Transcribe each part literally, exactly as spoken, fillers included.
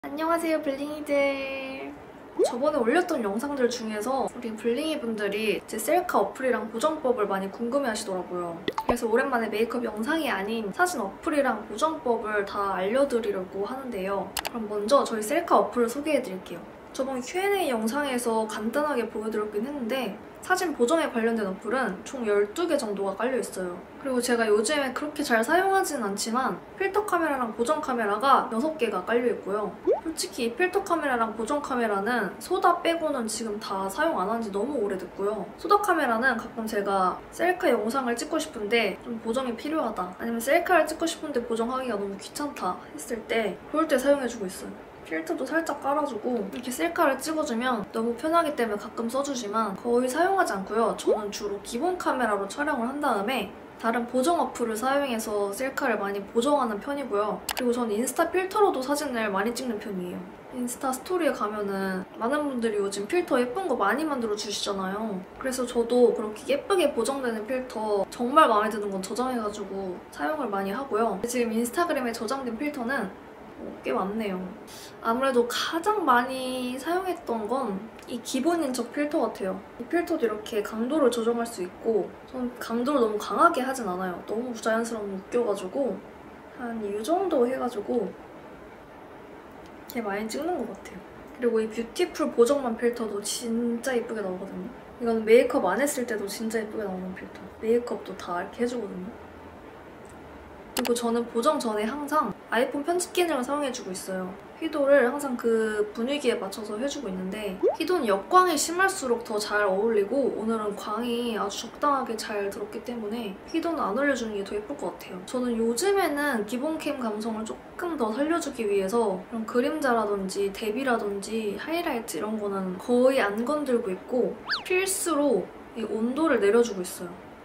안녕하세요, 블링이들. 저번에 올렸던 영상들 중에서 우리 블링이 분들이 제 셀카 어플이랑 보정법을 많이 궁금해 하시더라고요. 그래서 오랜만에 메이크업 영상이 아닌 사진 어플이랑 보정법을 다 알려드리려고 하는데요. 그럼 먼저 저희 셀카 어플을 소개해드릴게요. 저번 큐 앤 에이 영상에서 간단하게 보여드렸긴 했는데 사진 보정에 관련된 어플은 총 열두 개 정도가 깔려있어요. 그리고 제가 요즘에 그렇게 잘 사용하진 않지만 필터 카메라랑 보정 카메라가 여섯 개가 깔려있고요. 솔직히 이 필터 카메라랑 보정 카메라는 소다 빼고는 지금 다 사용 안 한 지 너무 오래됐고요. 소다 카메라는 가끔 제가 셀카 영상을 찍고 싶은데 좀 보정이 필요하다, 아니면 셀카를 찍고 싶은데 보정하기가 너무 귀찮다 했을 때 그럴 때 사용해주고 있어요. 필터도 살짝 깔아주고 이렇게 셀카를 찍어주면 너무 편하기 때문에 가끔 써주지만 거의 사용하지 않고요. 저는 주로 기본 카메라로 촬영을 한 다음에 다른 보정 어플을 사용해서 셀카를 많이 보정하는 편이고요. 그리고 저는 인스타 필터로도 사진을 많이 찍는 편이에요. 인스타 스토리에 가면은 많은 분들이 요즘 필터 예쁜 거 많이 만들어 주시잖아요. 그래서 저도 그렇게 예쁘게 보정되는 필터 정말 마음에 드는 건 저장해가지고 사용을 많이 하고요. 지금 인스타그램에 저장된 필터는 꽤 많네요. 아무래도 가장 많이 사용했던 건 이 기본인 척 필터 같아요. 이 필터도 이렇게 강도를 조정할 수 있고 전 강도를 너무 강하게 하진 않아요. 너무 부자연스러우면 웃겨가지고 한 이 정도 해가지고 이렇게 많이 찍는 것 같아요. 그리고 이 뷰티풀 보정만 필터도 진짜 예쁘게 나오거든요. 이건 메이크업 안 했을 때도 진짜 예쁘게 나오는 필터. 메이크업도 다 이렇게 해주거든요. 그리고 저는 보정 전에 항상 아이폰 편집 기능을 사용해주고 있어요. 휘도를 항상 그 분위기에 맞춰서 해주고 있는데 휘도는 역광이 심할수록 더 잘 어울리고 오늘은 광이 아주 적당하게 잘 들었기 때문에 휘도는 안 올려주는 게 더 예쁠 것 같아요. 저는 요즘에는 기본캠 감성을 조금 더 살려주기 위해서 그런 그림자라든지 대비라든지 하이라이트 이런 거는 거의 안 건들고 있고 필수로 이 온도를 내려주고 있어요.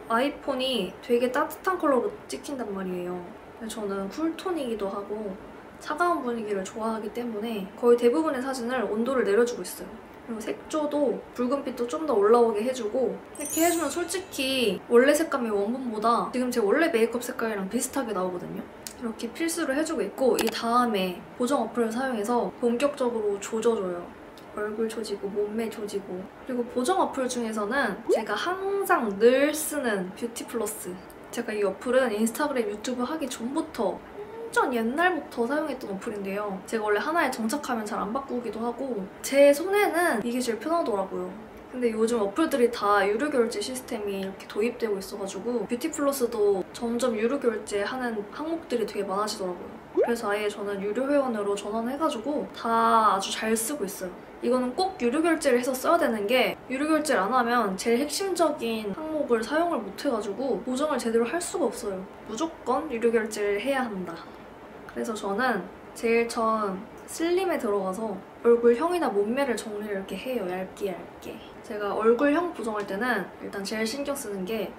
아이폰이 되게 따뜻한 컬러로 찍힌단 말이에요. 저는 쿨톤이기도 하고 차가운 분위기를 좋아하기 때문에 거의 대부분의 사진을 온도를 내려주고 있어요. 그리고 색조도 붉은빛도 좀 더 올라오게 해주고 이렇게 해주면 솔직히 원래 색감이 원본보다 지금 제 원래 메이크업 색깔이랑 비슷하게 나오거든요. 이렇게 필수로 해주고 있고 이 다음에 보정 어플을 사용해서 본격적으로 조져줘요. 얼굴 조지고 몸매 조지고. 그리고 보정 어플 중에서는 제가 항상 늘 쓰는 뷰티 플러스. 제가 이 어플은 인스타그램 유튜브 하기 전부터 완전 옛날부터 사용했던 어플인데요. 제가 원래 하나에 정착하면 잘 안 바꾸기도 하고 제 손에는 이게 제일 편하더라고요. 근데 요즘 어플들이 다 유료 결제 시스템이 이렇게 도입되고 있어가지고 뷰티 플러스도 점점 유료 결제하는 항목들이 되게 많아지더라고요. 그래서 아예 저는 유료 회원으로 전환해가지고 다 아주 잘 쓰고 있어요. 이거는 꼭 유료 결제를 해서 써야 되는 게 유료 결제를 안 하면 제일 핵심적인 항목을 사용을 못 해가지고 보정을 제대로 할 수가 없어요. 무조건 유료 결제를 해야 한다. 그래서 저는 제일 처음 슬림에 들어가서 얼굴형이나 몸매를 정리를 이렇게 해요. 얇게 얇게. 제가 얼굴형 보정할 때는 일단 제일 신경 쓰는 게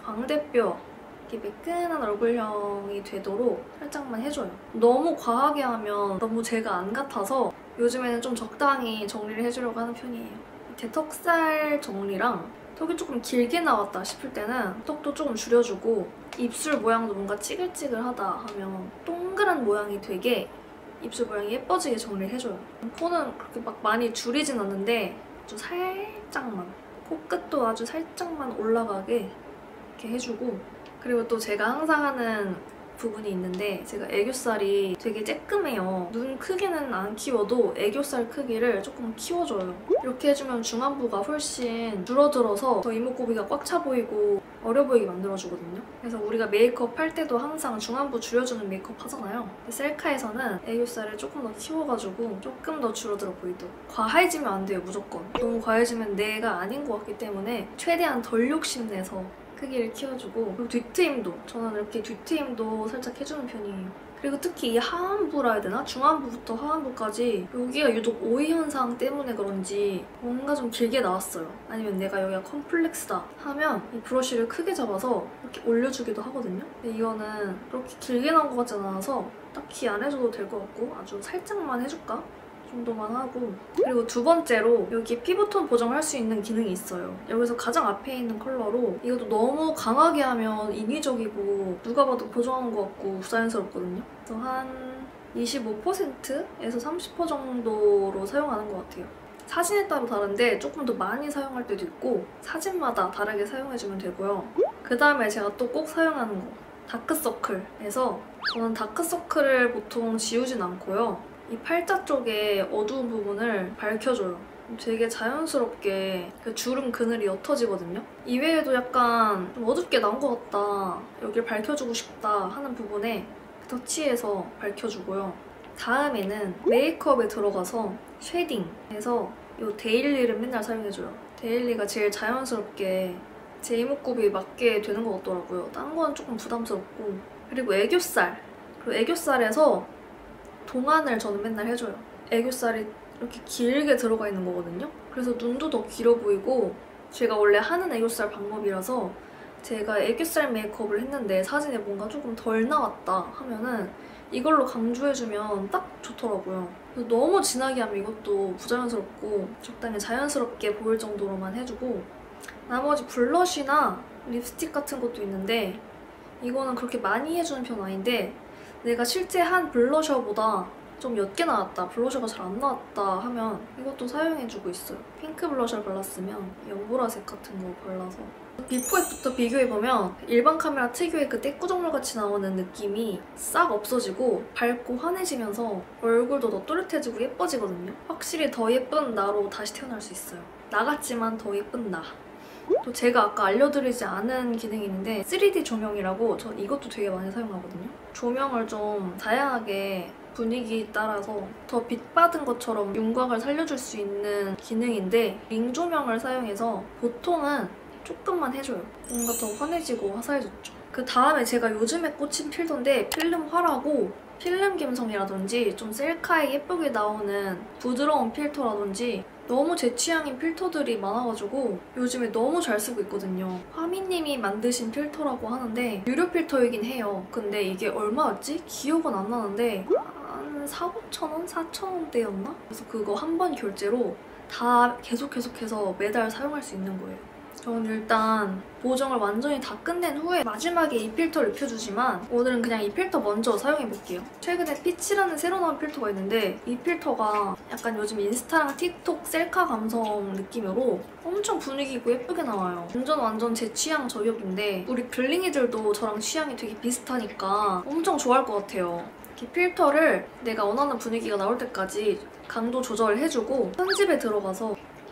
광대뼈 이렇게 매끈한 얼굴형이 되도록 살짝만 해줘요. 너무 과하게 하면 너무 제가 안 같아서 요즘에는 좀 적당히 정리를 해주려고 하는 편이에요. 제 턱살 정리랑 턱이 조금 길게 나왔다 싶을 때는 턱도 조금 줄여주고 입술 모양도 뭔가 찌글찌글하다 하면 동그란 모양이 되게 입술 모양이 예뻐지게 정리를 해줘요. 코는 그렇게 막 많이 줄이진 않는데 아주 살짝만, 코끝도 아주 살짝만 올라가게 이렇게 해주고. 그리고 또 제가 항상 하는 부분이 있는데 제가 애교살이 되게 쬐끔해요. 눈 크기는 안 키워도 애교살 크기를 조금 키워줘요. 이렇게 해주면 중안부가 훨씬 줄어들어서 더 이목구비가 꽉 차 보이고 어려 보이게 만들어주거든요. 그래서 우리가 메이크업 할 때도 항상 중안부 줄여주는 메이크업 하잖아요. 셀카에서는 애교살을 조금 더 키워가지고 조금 더 줄어들어 보이도록. 과해지면 안 돼요, 무조건. 너무 과해지면 내가 아닌 것 같기 때문에 최대한 덜 욕심내서 크기를 키워주고. 그리고 뒤트임도 저는 이렇게 뒤트임도 살짝 해주는 편이에요. 그리고 특히 이 하안부라 해야 되나? 중안부부터 하안부까지 여기가 유독 오이 현상 때문에 그런지 뭔가 좀 길게 나왔어요. 아니면 내가 여기가 컴플렉스다 하면 이 브러쉬를 크게 잡아서 이렇게 올려주기도 하거든요. 근데 이거는 그렇게 길게 나온 것 같지 않아서 딱히 안 해줘도 될 것 같고 아주 살짝만 해줄까? 정도만 하고. 그리고 두 번째로 여기 피부톤 보정할 수 있는 기능이 있어요. 여기서 가장 앞에 있는 컬러로 이것도 너무 강하게 하면 인위적이고 누가 봐도 보정한 것 같고 부자연스럽거든요. 그래서 한 이십오 퍼센트에서 삼십 퍼센트 정도로 사용하는 것 같아요. 사진에 따라 다른데 조금 더 많이 사용할 때도 있고 사진마다 다르게 사용해주면 되고요. 그 다음에 제가 또 꼭 사용하는 거 다크서클에서 저는 다크서클을 보통 지우진 않고요. 이 팔자 쪽에 어두운 부분을 밝혀줘요. 되게 자연스럽게 그 주름 그늘이 옅어지거든요. 이외에도 약간 좀 어둡게 나온 것 같다, 여길 밝혀주고 싶다 하는 부분에 터치해서 밝혀주고요. 다음에는 메이크업에 들어가서 쉐딩해서 이 데일리를 맨날 사용해줘요. 데일리가 제일 자연스럽게 제 이목구비에 맞게 되는 것 같더라고요. 딴 건 조금 부담스럽고. 그리고 애교살. 그리고 애교살에서 동안을 저는 맨날 해줘요. 애교살이 이렇게 길게 들어가 있는 거거든요. 그래서 눈도 더 길어 보이고 제가 원래 하는 애교살 방법이라서 제가 애교살 메이크업을 했는데 사진에 뭔가 조금 덜 나왔다 하면은 이걸로 강조해주면 딱 좋더라고요. 그래서 너무 진하게 하면 이것도 부자연스럽고 적당히 자연스럽게 보일 정도로만 해주고 나머지 블러쉬나 립스틱 같은 것도 있는데 이거는 그렇게 많이 해주는 편 아닌데 내가 실제 한 블러셔보다 좀 옅게 나왔다, 블러셔가 잘 안 나왔다 하면 이것도 사용해주고 있어요. 핑크 블러셔를 발랐으면 연보라색 같은 거 발라서 비포 애프터 비교해보면 일반 카메라 특유의 그 떼꾸정물같이 나오는 느낌이 싹 없어지고 밝고 환해지면서 얼굴도 더 또렷해지고 예뻐지거든요. 확실히 더 예쁜 나로 다시 태어날 수 있어요. 나 같지만 더 예쁜 나. 또 제가 아까 알려드리지 않은 기능이 있는데 쓰리디 조명이라고 전 이것도 되게 많이 사용하거든요. 조명을 좀 다양하게 분위기에 따라서 더 빛받은 것처럼 윤곽을 살려줄 수 있는 기능인데 링 조명을 사용해서 보통은 조금만 해줘요. 뭔가 더 환해지고 화사해졌죠. 그 다음에 제가 요즘에 꽂힌 필터인데 필름화라고 필름 감성이라든지 좀 셀카에 예쁘게 나오는 부드러운 필터라든지 너무 제 취향인 필터들이 많아가지고 요즘에 너무 잘 쓰고 있거든요. 화미님이 만드신 필터라고 하는데 유료 필터이긴 해요. 근데 이게 얼마였지? 기억은 안 나는데 한 사오천 원? 사천 원대였나? 그래서 그거 한 번 결제로 다 계속 계속해서 매달 사용할 수 있는 거예요. 저는 일단 보정을 완전히 다 끝낸 후에 마지막에 이 필터를 입혀주지만 오늘은 그냥 이 필터 먼저 사용해볼게요. 최근에 피치라는 새로 나온 필터가 있는데 이 필터가 약간 요즘 인스타랑 틱톡 셀카 감성 느낌으로 엄청 분위기 있고 예쁘게 나와요. 완전 완전 제 취향 저격인데 우리 블링이들도 저랑 취향이 되게 비슷하니까 엄청 좋아할 것 같아요. 이렇게 필터를 내가 원하는 분위기가 나올 때까지 강도 조절을 해주고 편집에 들어가서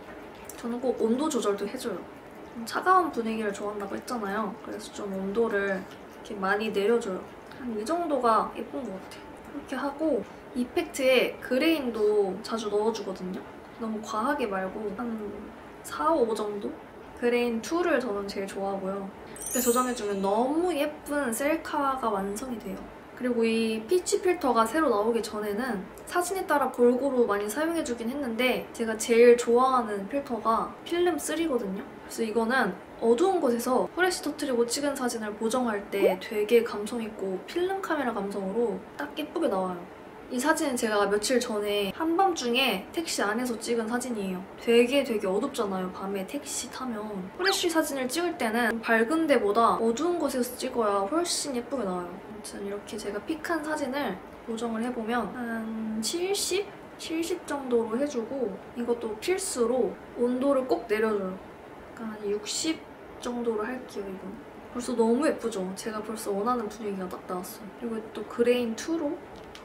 저는 꼭 온도 조절도 해줘요. 차가운 분위기를 좋아한다고 했잖아요. 그래서 좀 온도를 이렇게 많이 내려줘요. 한 이 정도가 예쁜 것 같아요. 이렇게 하고 이펙트에 그레인도 자주 넣어주거든요. 너무 과하게 말고 한 사, 오 정도? 그레인 이를 저는 제일 좋아하고요. 이렇게 조정해주면 너무 예쁜 셀카가 완성이 돼요. 그리고 이 피치 필터가 새로 나오기 전에는 사진에 따라 골고루 많이 사용해주긴 했는데 제가 제일 좋아하는 필터가 필름 쓰리거든요. 그래서 이거는 어두운 곳에서 후레쉬 터트리고 찍은 사진을 보정할 때 되게 감성있고 필름 카메라 감성으로 딱 예쁘게 나와요. 이 사진은 제가 며칠 전에 한밤중에 택시 안에서 찍은 사진이에요. 되게 되게 어둡잖아요, 밤에 택시 타면. 후레쉬 사진을 찍을 때는 밝은 데보다 어두운 곳에서 찍어야 훨씬 예쁘게 나와요. 아무튼 이렇게 제가 픽한 사진을 보정을 해보면 한 칠십? 칠십 정도로 해주고 이것도 필수로 온도를 꼭 내려줘요. 그러니까 한 육십 정도로 할게요, 이건. 벌써 너무 예쁘죠? 제가 벌써 원하는 분위기가 딱 나왔어요. 그리고 또 그레인 이로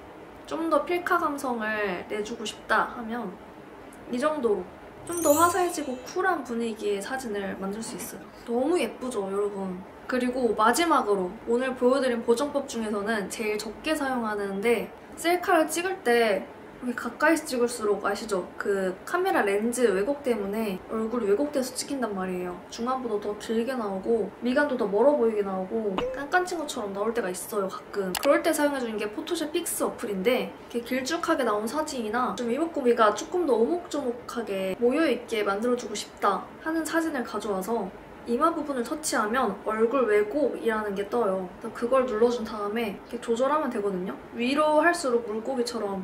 좀 더 필카 감성을 내주고 싶다 하면 이 정도로 좀 더 화사해지고 쿨한 분위기의 사진을 만들 수 있어요. 너무 예쁘죠, 여러분? 그리고 마지막으로 오늘 보여드린 보정법 중에서는 제일 적게 사용하는데 셀카를 찍을 때 이렇게 가까이서 찍을수록 아시죠? 그 카메라 렌즈 왜곡 때문에 얼굴이 왜곡돼서 찍힌단 말이에요. 중안부도 더 길게 나오고 미간도 더 멀어 보이게 나오고 깐깐친 것처럼 나올 때가 있어요, 가끔. 그럴 때 사용해주는 게 포토샵 픽스 어플인데 이렇게 길쭉하게 나온 사진이나 좀 이목구비가 조금 더 오목조목하게 모여있게 만들어주고 싶다 하는 사진을 가져와서 이마 부분을 터치하면 얼굴 왜곡이라는 게 떠요. 그래서 그걸 눌러준 다음에 이렇게 조절하면 되거든요. 위로 할수록 물고기처럼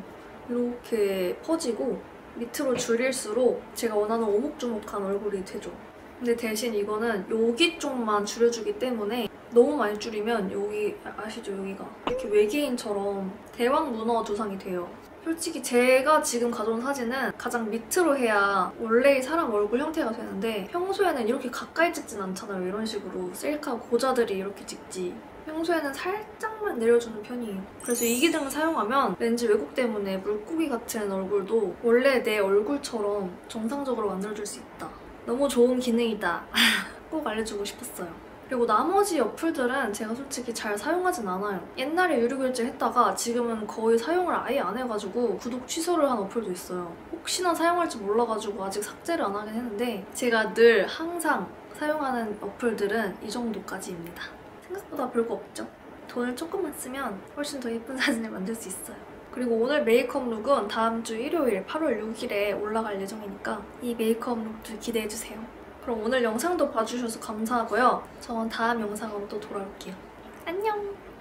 이렇게 퍼지고 밑으로 줄일수록 제가 원하는 오목조목한 얼굴이 되죠. 근데 대신 이거는 여기 쪽만 줄여주기 때문에 너무 많이 줄이면 여기 아시죠? 여기가 이렇게 외계인처럼 대왕 문어 두상이 돼요. 솔직히 제가 지금 가져온 사진은 가장 밑으로 해야 원래의 사람 얼굴 형태가 되는데 평소에는 이렇게 가까이 찍진 않잖아요. 이런 식으로 셀카 고자들이 이렇게 찍지. 평소에는 살짝만 내려주는 편이에요. 그래서 이 기능을 사용하면 렌즈 왜곡 때문에 물고기 같은 얼굴도 원래 내 얼굴처럼 정상적으로 만들어줄 수 있다. 너무 좋은 기능이다. 꼭 알려주고 싶었어요. 그리고 나머지 어플들은 제가 솔직히 잘 사용하진 않아요. 옛날에 유료결제 했다가 지금은 거의 사용을 아예 안 해가지고 구독 취소를 한 어플도 있어요. 혹시나 사용할지 몰라가지고 아직 삭제를 안 하긴 했는데 제가 늘 항상 사용하는 어플들은 이 정도까지입니다. 생각보다 별거 없죠? 돈을 조금만 쓰면 훨씬 더 예쁜 사진을 만들 수 있어요. 그리고 오늘 메이크업 룩은 다음 주 일요일 팔월 육일에 올라갈 예정이니까 이 메이크업 룩도 기대해주세요. 그럼 오늘 영상도 봐주셔서 감사하고요. 저는 다음 영상으로 또 돌아올게요. 안녕!